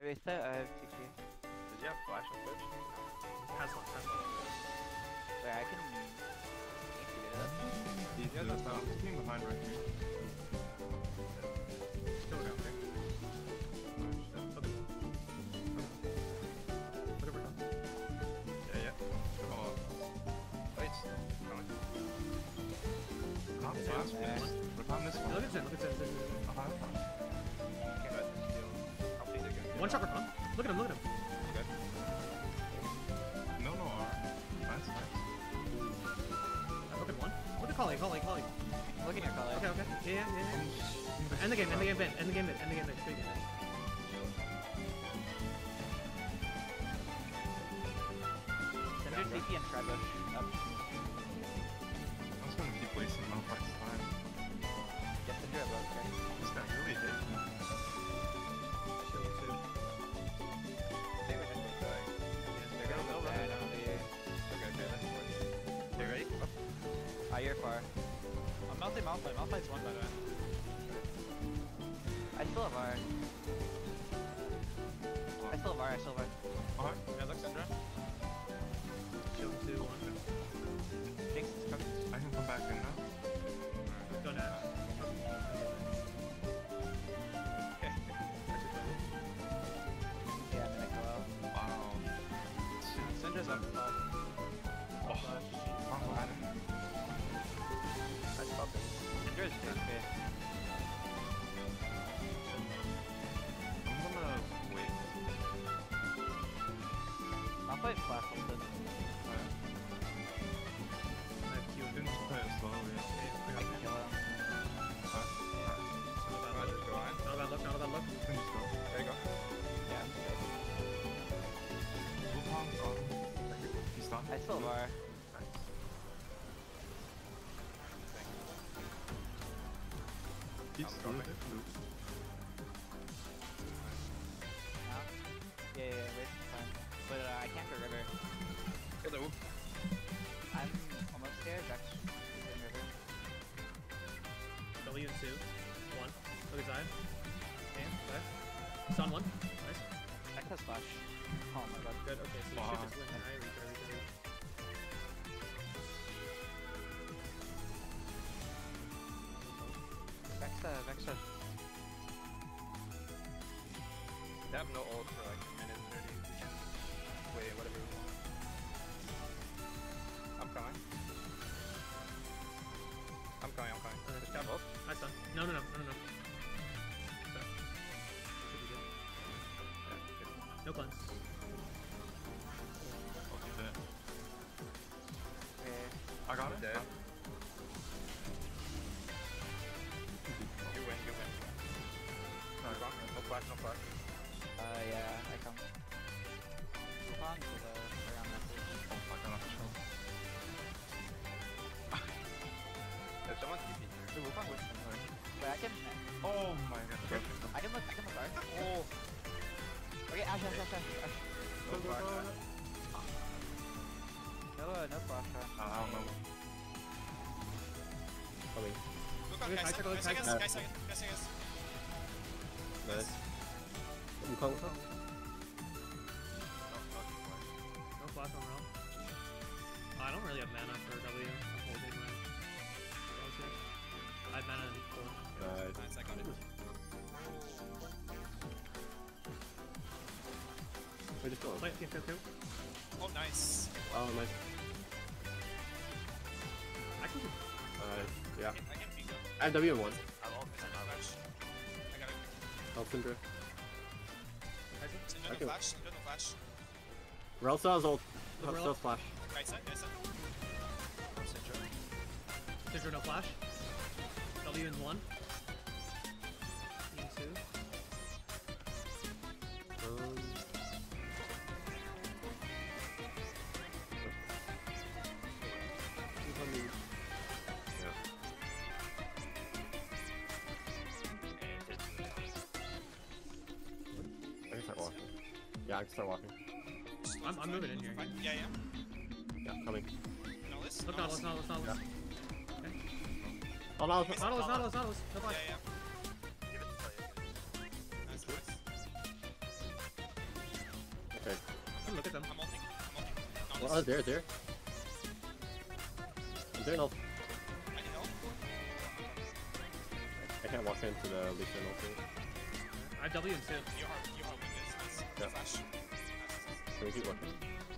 Reset, I have TP. Does he have flash on Twitch? Has one. Wait, I can get it up. He's being behind right here. Still down there. Look over top. Yeah. Come on. Wait, coming. Not fast, Yeah. but not this one. Look at Zen. Uh-huh. One shot for fun. Look at him. Okay. No, nice. Look at one. Look at Collie. Looking at Collie. Okay. Yeah. End the game, Ben. End the game, Ben. Big game. Send your TP and try bush. Up. I'm just gonna keep wasting Malphite's time. Yes, send your above, okay? This guy really hit me. They were just going. They're gonna go right now. Okay, that's working. Okay, ready? Ah, you're far. I'm melting Malphite. Malphite's one, by the way. I still have R. Alright. Yeah, look, Syndra. Shield 2, 1. Jinx is coming. I can come back in now. Go Nash. Okay. Yeah, I'm gonna go out. Wow. Syndra's up top. Oh, Nice pop it. Syndra's JP. I'm gonna wait. I'll fight flash ulted. I have Q and Didn't play it slow, yeah. I can kill him. I'll just go on. Not a bad look. Can just go. There you go. Yeah, I'm good. Wukong, he's done. I still have R. Nice. He's coming. Yeah, wait some time. But I can't go river. Hello. I'm almost scared. Vex is in river. W and 2. 1. Other side. And okay. Stun 1. Nice. Vex has flash. Oh my god. Good. Okay, so you should just win. I reach. Vex has. They have no ult for like a minute 30. We can wait, whatever we want. I'm coming. Just have ult. Nice stun. No. Okay. Should be good. Yeah, good. No cleanse. I'll do that. Okay. I got it. Dead. You win. Sorry. No flash. Yeah, I come. Wukong to the around message. Oh, I got off the show. There's someone TP here. The Wukong would. Wait, I can. Oh my god. I can look R. Oh! Okay, Ash. Go. No flash. I don't know. Look on, Okay, guys, I took a look, guys. Nice. No flash on realm. I don't really have mana for W. I'm holding my spells here. I have mana in 4. Nice, I got it. We just go. Play it, team 2. Oh, nice. Oh, nice. I can do. Yeah. I can beat them. I have W in 1. I love it. I got it. Help Syndra. Syndra, Okay. no flash. Rel still has ult. Look, Rel. Still splash. Right side. Syndra no flash. W in 1. In 2. I can start walking. Yeah, I can start walking. I'm moving in here. Yeah. Yeah, coming. Nautilus? Look, Nautilus. Yeah. Okay. Oh, no. Nautilus. No flash. Yeah. Nice. Okay. Look at them. I'm ulting. I'm ulting. Oh, there. I'm doing all. I need help. I can't walk into the Lee Sin ulti. I have W and 2. You are weakness. Nice. Yeah. Flash. Can we keep working?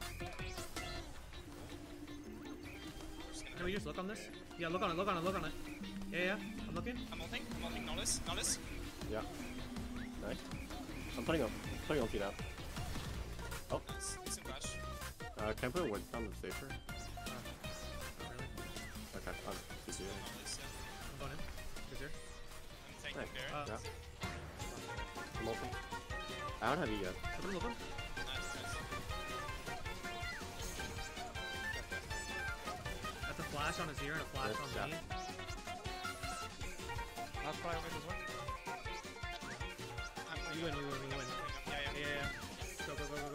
Can we just look on this? Yeah, look on it. Yeah. I'm looking. I'm ulting. Notice. Yeah. Nice. I'm putting ulti now. Oh. Nice. Decent flash. Can I put a word down the safer? Not really. Okay, I'm just doing it. Nice. I'm going in. Is there? I'm taking Nice. Baron. Yeah. I'm ulti. I don't have E yet. Look him. Nice. That's a flash on Azir and a flash on Yeah. me. Last fire mid as well. We win. Yeah. Go.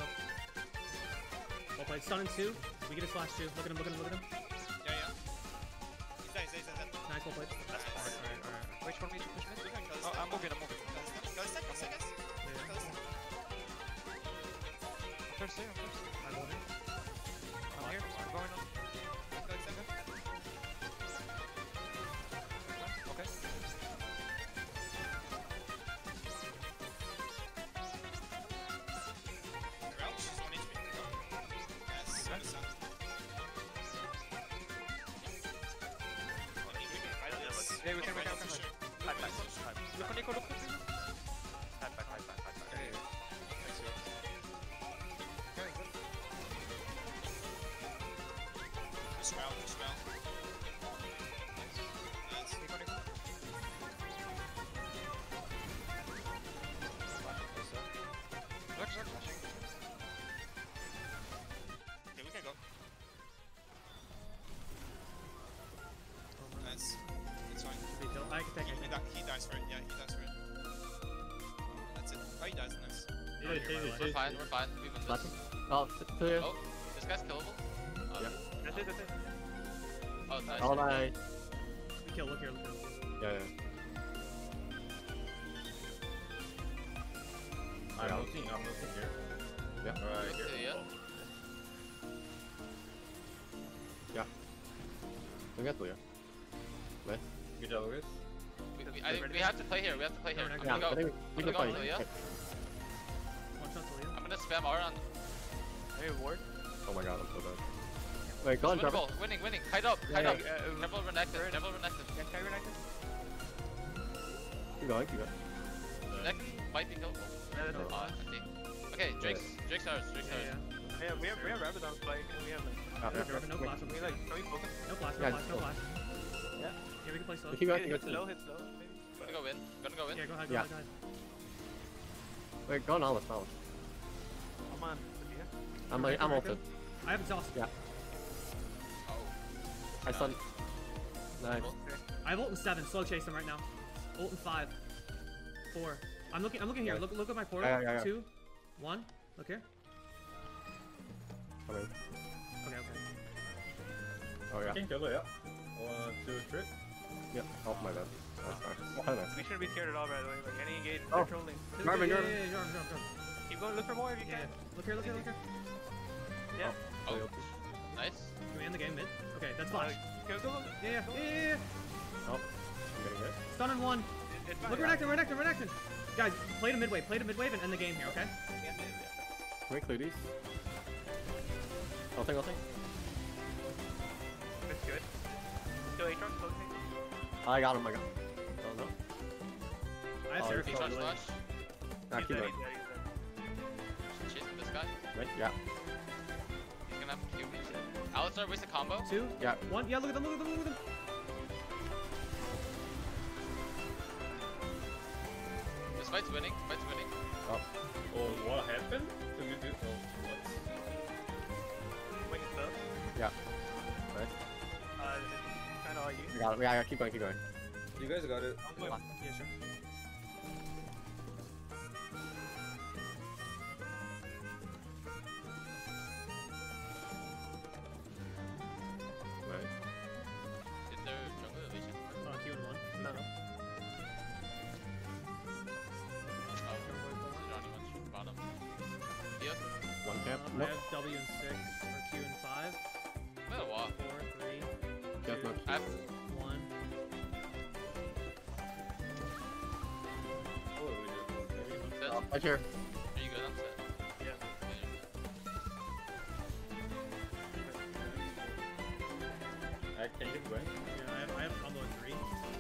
Well played. Stun in 2. We get his flash 2. Look at him. Yeah. He's dead. Nice, well played. Nice. Alright. Wait for me to push mid. We can go this Oh, time. I'm moving. Go this time, guys. Yeah. Go this time. I'm first here. I'm holding. I'm here. I'm going on. Go this time, go. Okay. You're out. She's 1 HP. Go. Yes. Go this time. Yeah, we can. For sure. Back. Look on Nico, look. Back. Push well. Nice. Nico. Look, flashing. Okay, we can go. Nice. It's fine. I can take it. He dies for it. Yeah, he dies for it. That's it. Oh, he dies. Nice. We're fine. We win Flashing. this. Oh, clear. Oh, this guy's killable. Yeah. That's it. Oh, nice. Oh, nice. We kill. Look here. Yeah. I'm looking here. Yeah. Alright, here. Yeah. We got clear. Nice. Good job, guys. I think we have to play here. I'm Yeah, gonna I go. think we can I'm gonna fight. go, yeah. Okay. One shot to Leo. I'm gonna spam R on. Hey, ward. Oh my god, I'm so dead. Wait, go on, Trevor. Winnable. Winning. Kite up. Yeah. Careful renekton. Yeah, carry Renekton. Keep going. Next might be killable. Yeah, that's it. I see. Okay, Drake's ours. Yeah. Yeah, we have Rabadon's play. We have like. No flash on Can me. we focus? No flash. Yeah, No flash. Yeah. Yeah, we can play slow. Keep going. Hit slow, maybe. Gonna go in. Yeah, go ahead. Yeah. Wait, go on Alice. Come on. I'm ulted. I have exhaust. Yeah. Oh. I stun. Nice. I have ult in 7. Slow chase him right now. Ult in 5. 4. I'm looking here. Yeah. Look at my portal. Yeah. 2. 1. Look here. Coming. Okay. Oh yeah. Can kill it, yeah. 1, 2, 3. Yep. Oh my bad. That's fine. Oh, nice. We shouldn't be scared at all, by the way. Like, any engage, Oh. controlling. Marvin, Yeah, Marvin. Jarvan. Keep going, look for more if you Yeah. can. Look here. Yeah. Oh, nice. Can we end the game mid? Okay, that's fine. Go. Yeah. Oh, I'm getting hit. Stun in 1. It's fine. Look, Renekton. Guys, play to mid wave and end the game here, okay? Can we clear these? I'll think. It's good. Still Aaron, closing. I got him. Oh no. I have Oh, Seraphine. Charge by the way. flash. Nah, keep going. Chasing this guy. Right? Yeah. He's gonna have to kill me. Alistar waste a combo. 2. Yeah. 1. Yeah, look at them. This fight's winning. Oh. Oh, what happened? Can we do? Oh, what? Wait, slow. Yeah. Nice. Kind of argue. We got it. Yeah. Keep going. You guys got it. I'm going. Yeah, sure. Right. Did their jungle elation? Q in 1. No. Oh, Johnny went bottom. Yeah. Yep. I Nope. have W in 6 or Q in 5. I'm gonna walk. 4, 3, Yes, 2, no. I have 1. set. Right here. Are you good on set? Yeah. Can you win? Yeah, I have combo in 3, 2,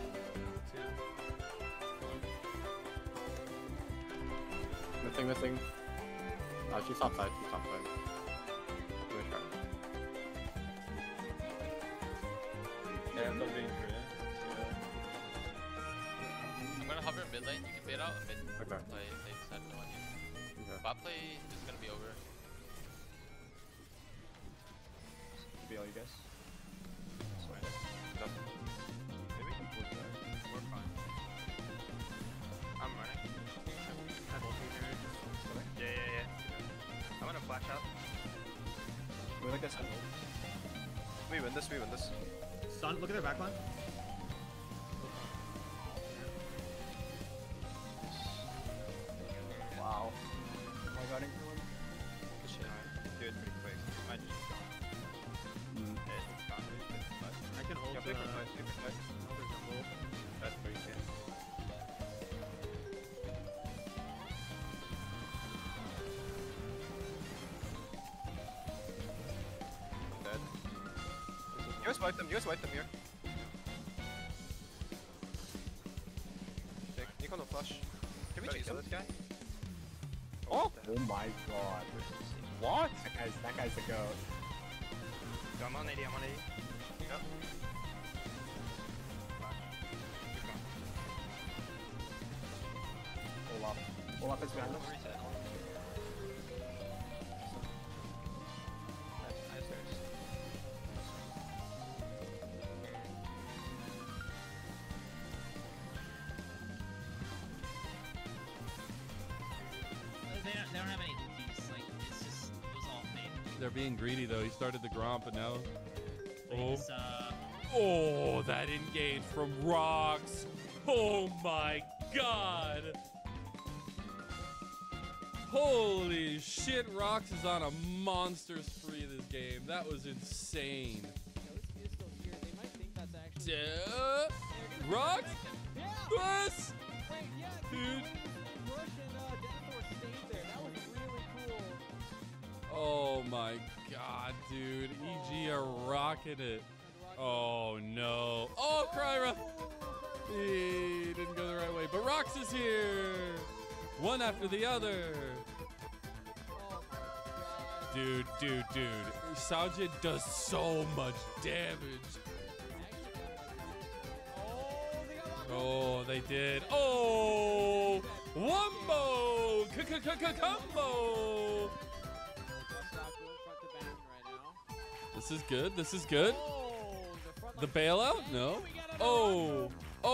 1. Missing. She's top side. She's top side. Give it a shot. Yeah, I'm not being true. I'm gonna hover mid lane. You can bait out and mid Okay. play. They decided to want you. Okay. Bot play is gonna be over. Be all you guys. Maybe we can pull it back. We're fine. I'm running. I have ulti here. Yeah. I'm gonna flash out. We like this. We win this. Stun, look at their backline. Wow. Am I guarding for one? Do it pretty quick. My G's gone. Yeah, it's gone. I can ult Yeah, play for ult fight. their jungle. That's pretty good. Dead. You guys wipe them here. Okay, Nico no flush. Can we chase this guy? Oh my god. What? That guy's the goat. I'm on 80. Yep. Flash. Keep going. Olaf is behind us. Reset. Nice. They don't have any ultis. Like it's just it was all fake. They're being greedy though. He started the Gromp, but now. Oh. It's, Oh, that engage from Rocks. Oh my god. Holy shit, Rocks is on a monster spree this game. That was insane. Rocks? Yes! Dude. Oh my god, dude. EG are rocking it. Oh no. Oh, Kryra! He didn't go the right way. But Rox is here! One after the other. Dude. Saujin does so much damage. Oh, they did. Oh! Wumbo! Combo! This is good. The bailout? No. Oh.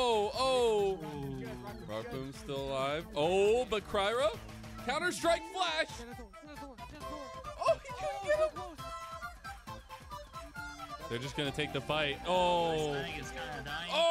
Rockboom's still alive. Oh, but Kryra? Counter-Strike Flash! Oh, he couldn't get him! They're just gonna take the fight. Oh. I think it's kind of dying. Oh!